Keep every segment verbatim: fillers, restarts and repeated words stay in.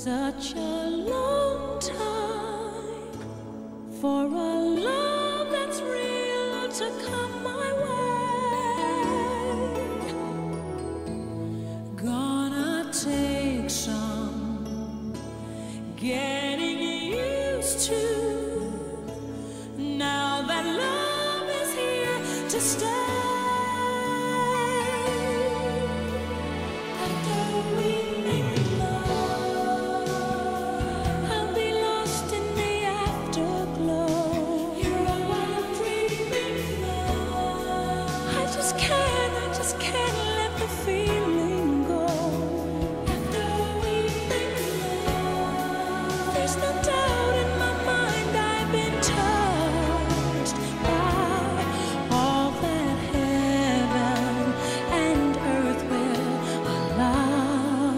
Such a long time for a love that's real to come my way. Gonna take some getting used to, now that love is here to stay. After we make love, I'll be lost in the afterglow. You're all I'm dreaming of. I just can't, I just can't let the feeling go. After we make love, there's no doubt in my mind I've been touched by all that heaven and earth will allow.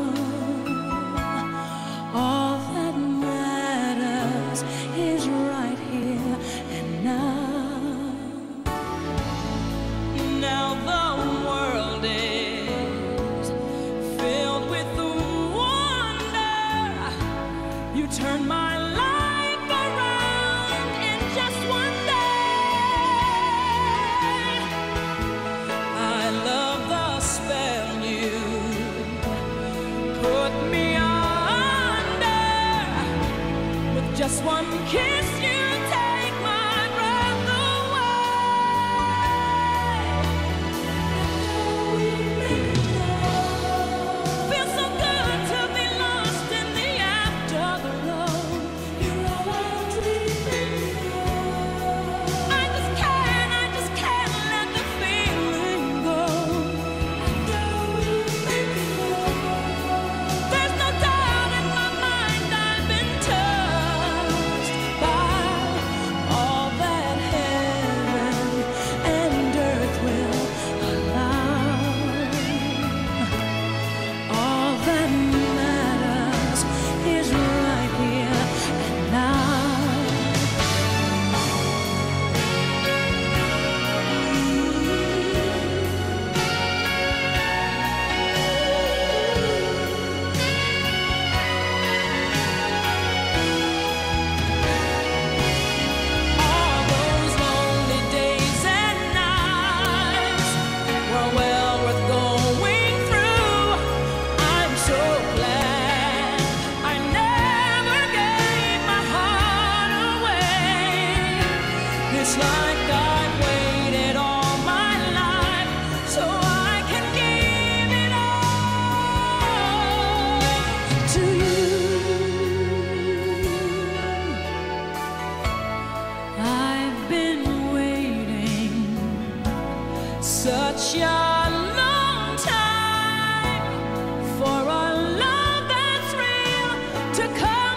All that matters is right here and now. Now the world is filled with wonder. You turn my life around in just one day. I love the spell you put me under. With just one kiss you take my breath away. Feels so good to be lost in the afterglow. You're all I'm dreaming of. I just can't, I just can't let the feeling go. After we make love, there's no doubt in my mind I've been touched by all that heaven and earth will allow. All that matters is right here and now. All those lonely days and nights were well worth going through. I'm so glad I never gave my heart away. It's like I've waited all my life so I can give it all to you. I've been waiting such a long time for a love that's real to come